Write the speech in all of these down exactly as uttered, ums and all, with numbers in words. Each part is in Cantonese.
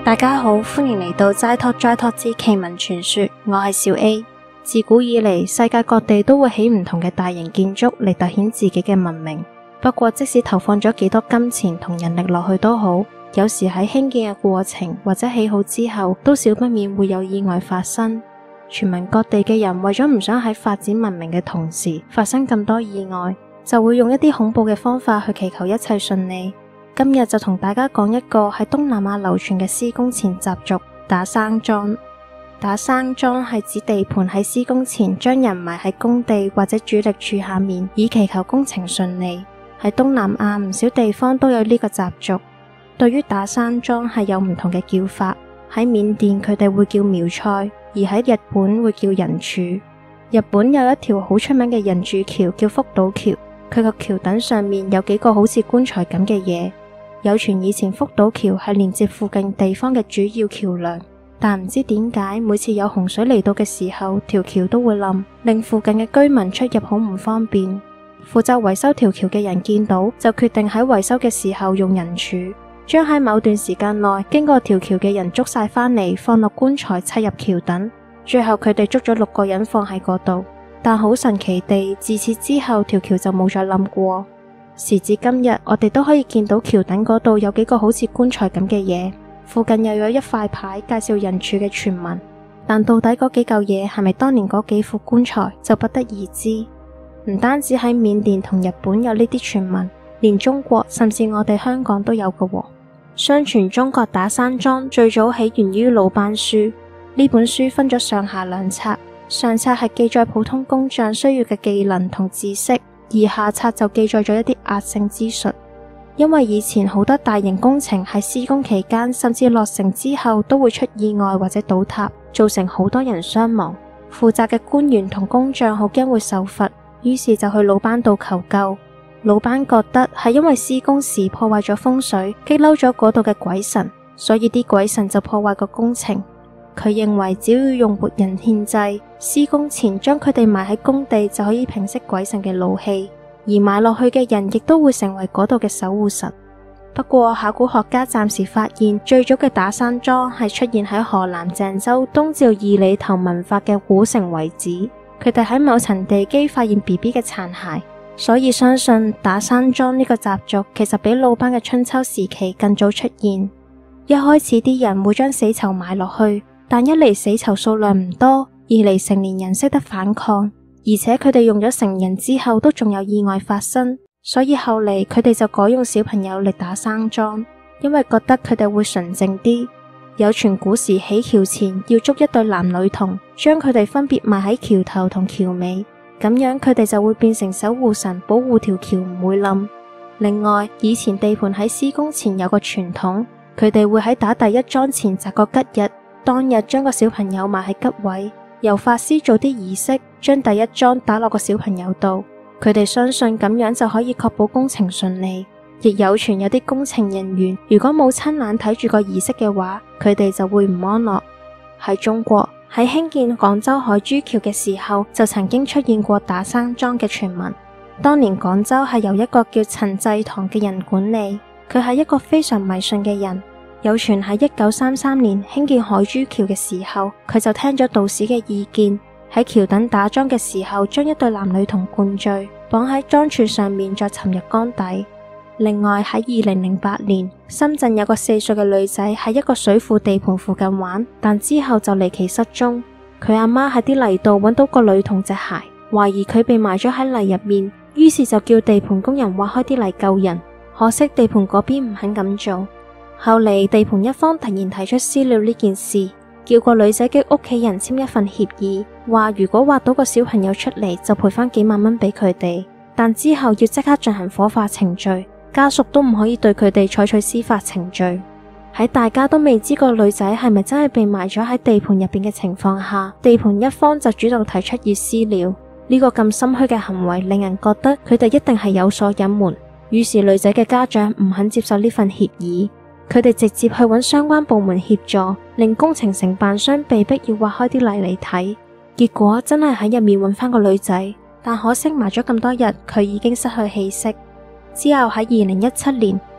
大家好，歡迎嚟到齋托齋托之奇聞傳說，我係小 A。自古以嚟，世界各地都會起唔同嘅大型建築嚟凸顯自己嘅文明。不過，即使投放咗幾多金錢同人力落去都好，有時喺興建嘅過程或者起好之後，都少不免會有意外發生。全民各地嘅人為咗唔想喺發展文明嘅同時發生咁多意外，就會用一啲恐怖嘅方法去祈求一切順利。今日就同大家講一個喺東南亞流傳嘅施工前習俗——打生樁。打生樁係指地盤喺施工前將人埋喺工地或者主力柱下面，以祈求工程順利。喺東南亞唔少地方都有呢個習俗。對於打生樁係有唔同嘅叫法，喺緬甸佢哋會叫苗菜，而喺日本會叫人柱。日本有一條好出名嘅人柱橋叫福島橋，佢個橋墩上面有幾個好似棺材咁嘅嘢。有傳以前福島橋係連接附近地方嘅主要橋樑，但唔知點解每次有洪水嚟到嘅時候，條橋都會冧，令附近嘅居民出入好唔方便。負責維修條橋嘅人見到，就決定喺維修嘅時候用人柱，將喺某段時間內經過條橋嘅人捉晒返嚟，放落棺材砌入橋墩。最後佢哋捉咗六個人放喺嗰度，但好神奇地，自此之後條橋就冇再冧過。時至今日，我哋都可以見到橋墩嗰度有幾個好似棺材咁嘅嘢，附近又有一塊牌介紹人柱嘅傳聞。但到底嗰幾嚿嘢係咪當年嗰幾副棺材，就不得而知。唔單止喺緬甸同日本有呢啲傳聞，連中國甚至我哋香港都有㗎喎。相傳中國打生樁最早起源於魯班書，呢本書分咗上下兩冊，上冊係記載普通工匠需要嘅技能同知識，而下冊就記載咗一啲壓勝之術。因為以前好多大型工程喺施工期間甚至落成之後都會出意外或者倒塌，造成好多人傷亡。負責嘅官員同工匠好驚會受罰，於是就去魯班度求救。魯班覺得係因為施工時破壞咗風水，激嬲咗嗰度嘅鬼神，所以啲鬼神就破壞個工程。佢認為只要用活人獻祭，施工前將佢哋埋喺工地就可以平息鬼神嘅怒氣，而埋落去嘅人亦都會成為嗰度嘅守護神。不過考古學家暫時發現，最早嘅打生樁係出現喺河南鄭州東趙二里頭文化嘅古城遺址，佢哋喺某層地基發現 B B 嘅殘骸，所以相信打生樁呢個習俗其實比魯班嘅春秋時期更早出現。一開始啲人會將死囚埋落去，但一嚟死囚數量唔多，二嚟成年人識得反抗，而且佢哋用咗成人之後都仲有意外發生，所以後嚟佢哋就改用小朋友嚟打生樁，因為覺得佢哋會純正啲。有傳古時起橋前要捉一對男女童，將佢哋分別埋喺橋頭同橋尾，咁樣佢哋就會變成守護神，保護條橋唔會冧。另外，以前地盤喺施工前有個傳統，佢哋會喺打第一樁前擇個吉日，當日將個小朋友埋喺吉位，由法師做啲儀式，將第一樁打落個小朋友度。佢哋相信咁樣就可以確保工程順利。亦有傳有啲工程人員如果冇親眼睇住個儀式嘅話，佢哋就會唔安樂。喺中國，喺興建廣州海珠橋嘅時候，就曾經出現過打生樁嘅傳聞。當年廣州係由一個叫陳濟棠嘅人管理，佢係一個非常迷信嘅人。有傳喺一九三三年興建海珠橋嘅時候，佢就聽咗道士嘅意見，喺橋墩打樁嘅時候，將一對男女童灌醉，綁喺樁柱上面，再沉入缸底。另外喺二零零八年，深圳有個四歲嘅女仔喺一個水庫地盤附近玩，但之後就離奇失蹤。佢阿媽喺啲泥度揾到個女童隻鞋，懷疑佢被埋咗喺泥入面，於是就叫地盤工人挖開啲泥救人。可惜地盤嗰邊唔肯咁做。後嚟地盤一方突然提出私了呢件事，叫個女仔嘅屋企人簽一份協議，話如果挖到個小朋友出嚟就賠翻幾萬蚊俾佢哋，但之後要即刻進行火化程序，家屬都唔可以對佢哋採取司法程序。喺大家都未知個女仔係咪真係被埋咗喺地盤入邊嘅情況下，地盤一方就主動提出要私了。呢個咁心虛嘅行為令人覺得佢哋一定係有所隱瞞，於是女仔嘅家長唔肯接受呢份協議。佢哋直接去揾相關部門協助，令工程承辦商被迫要挖開啲泥嚟睇。結果真係喺入面揾翻個女仔，但可惜埋咗咁多日，佢已經失去氣息。之後喺二零一七年，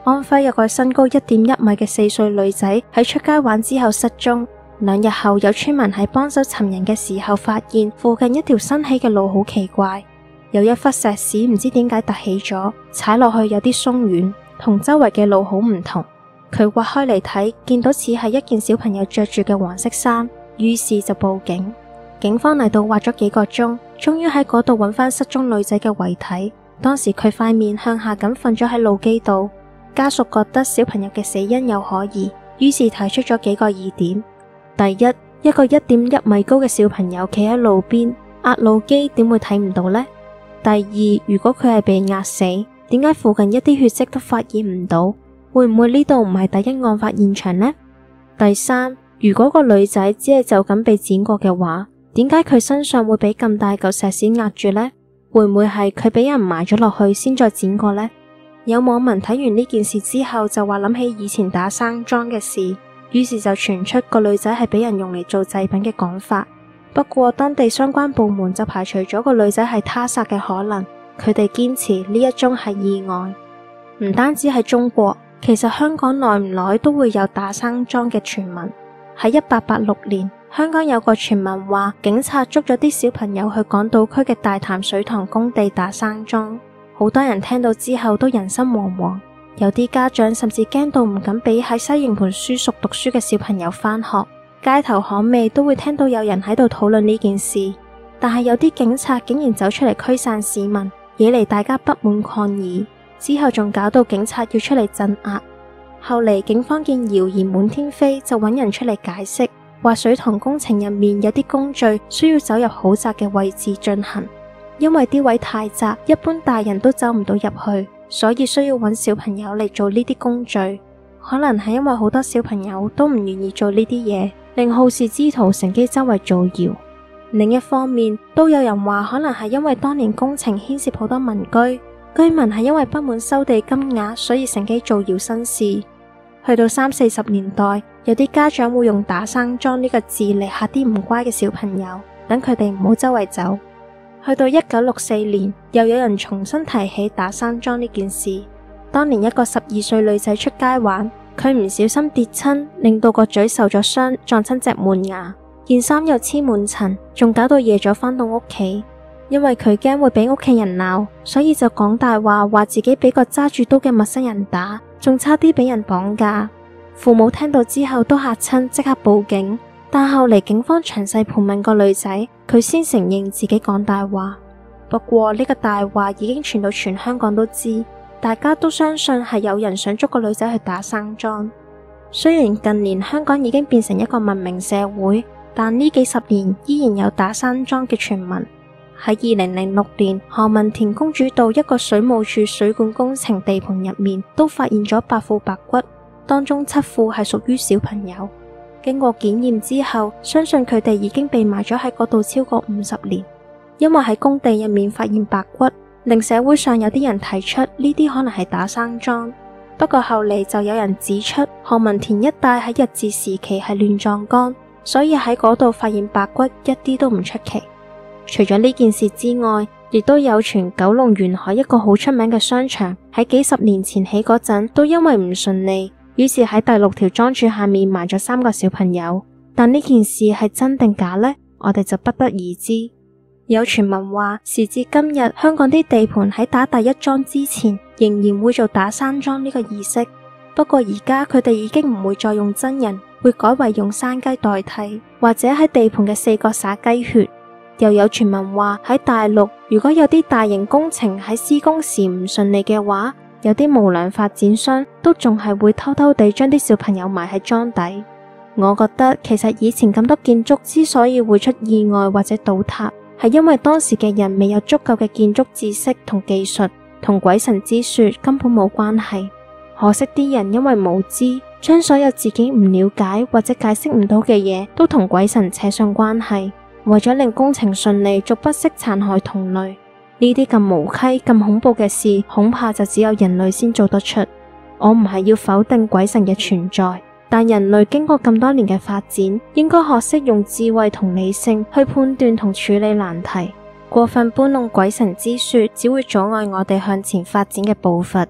安徽有個身高一點一米嘅四歲女仔喺出街玩之後失蹤，兩日後有村民喺幫手尋人嘅時候發現附近一條新起嘅路好奇怪，有一忽石屎唔知點解凸起咗，踩落去有啲鬆軟，同周圍嘅路好唔同。佢挖開嚟睇，見到似係一件小朋友着住嘅黃色衫，於是就報警。警方嚟到挖咗幾個鐘，終於喺嗰度揾翻失蹤女仔嘅遺體。當時佢塊面向下咁瞓咗喺路基度，家屬覺得小朋友嘅死因有可疑，於是提出咗幾個疑點。第一，一個一點一米高嘅小朋友企喺路邊，壓路機點會睇唔到呢？第二，如果佢係被壓死，點解附近一啲血跡都發現唔到？會唔會呢度唔係第一案發現場呢？第三，如果個女仔只係就咁被剪過嘅話，點解佢身上會俾咁大嚿石屎壓住呢？會唔會係佢俾人埋咗落去先再剪過呢？有網民睇完呢件事之後就話諗起以前打生樁嘅事，於是就傳出個女仔係俾人用嚟做祭品嘅講法。不過當地相關部門就排除咗個女仔係他殺嘅可能，佢哋堅持呢一宗係意外。唔單止係中國，其實香港耐唔耐都會有打生樁嘅傳聞。喺一八八六年，香港有個傳聞話警察捉咗啲小朋友去港島區嘅大潭水塘工地打生樁，好多人聽到之後都人心惶惶，有啲家長甚至驚到唔敢俾喺西營盤書塾讀書嘅小朋友返學。街頭巷尾都會聽到有人喺度討論呢件事，但係有啲警察竟然走出嚟驅散市民，惹嚟大家不滿抗議，之後仲搞到警察要出嚟鎮壓。後嚟警方見謠言滿天飛，就揾人出嚟解釋，話水塘工程入面有啲工序需要走入好窄嘅位置進行，因為啲位太窄，一般大人都走唔到入去，所以需要揾小朋友嚟做呢啲工序。可能係因為好多小朋友都唔願意做呢啲嘢，令好事之徒乘機周圍造謠。另一方面，都有人話可能係因為當年工程牽涉好多民居，居民係因為不滿收地金額，所以乘機造謠生事。去到三四十年代，有啲家長會用打生樁呢個字嚟嚇啲唔乖嘅小朋友，等佢哋唔好周圍走。去到一九六四年，又有人重新提起打生樁呢件事。當年一個十二歲女仔出街玩，佢唔小心跌親，令到個嘴受咗傷，撞親隻門牙，件衫又黐滿塵，仲搞到夜咗返到屋企。因為佢驚會俾屋企人鬧，所以就講大話，話自己俾個揸住刀嘅陌生人打，仲差啲俾人綁架。父母聽到之後都嚇親，即刻報警。但後嚟警方詳細盤問個女仔，佢先承認自己講大話。不過呢個大話已經傳到全香港都知，大家都相信係有人想捉個女仔去打生樁。雖然近年香港已經變成一個文明社會，但呢幾十年依然有打生樁嘅傳聞。喺二零零六年，何文田公主道一個水務署水管工程地盤入面都發現咗八副白骨，當中七副係屬於小朋友。經過檢驗之後，相信佢哋已經被埋咗喺嗰度超過五十年。因為喺工地入面發現白骨，令社會上有啲人提出呢啲可能係打生樁。不過後嚟就有人指出，何文田一帶喺日治時期係亂葬崗，所以喺嗰度發現白骨一啲都唔出奇。除咗呢件事之外，亦都有傳九龍沿海一個好出名嘅商場喺幾十年前起嗰陣，都因為唔順利，於是喺第六條樁柱下面埋咗三個小朋友。但呢件事係真定假呢？我哋就不得而知。有傳聞話，時至今日，香港啲地盤喺打第一樁之前，仍然會做打生樁呢個儀式。不過而家佢哋已經唔會再用真人，會改為用生雞代替，或者喺地盤嘅四角灑雞血。又有傳聞話喺大陸，如果有啲大型工程喺施工時唔順利嘅話，有啲無良發展商都仲係會偷偷地將啲小朋友埋喺樁底。我覺得其實以前咁多建築之所以會出意外或者倒塌，係因為當時嘅人未有足夠嘅建築知識同技術，同鬼神之說根本冇關係。可惜啲人因為無知，將所有自己唔了解或者解釋唔到嘅嘢都同鬼神扯上關係。為咗令工程順利，逐不惜殘害同類，呢啲咁無稽、咁恐怖嘅事，恐怕就只有人類先做得出。我唔係要否定鬼神嘅存在，但人類經過咁多年嘅發展，應該學識用智慧同理性去判斷同處理難題。過分搬弄鬼神之說，只會阻礙我哋向前發展嘅步伐。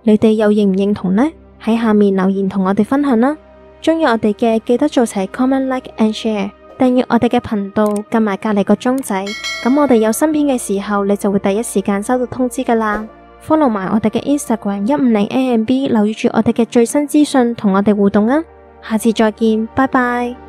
你哋又認唔認同呢？喺下面留言同我哋分享啦！鍾意我哋嘅記得做齊 comment like and share， 訂閱我哋嘅頻道，撳埋隔籬個鐘仔，咁我哋有新片嘅時候，你就會第一時間收到通知噶啦。follow 埋我哋嘅 Instagram 一五零 A M B， 留意住我哋嘅最新資訊，同我哋互動啊！下次再見，拜拜。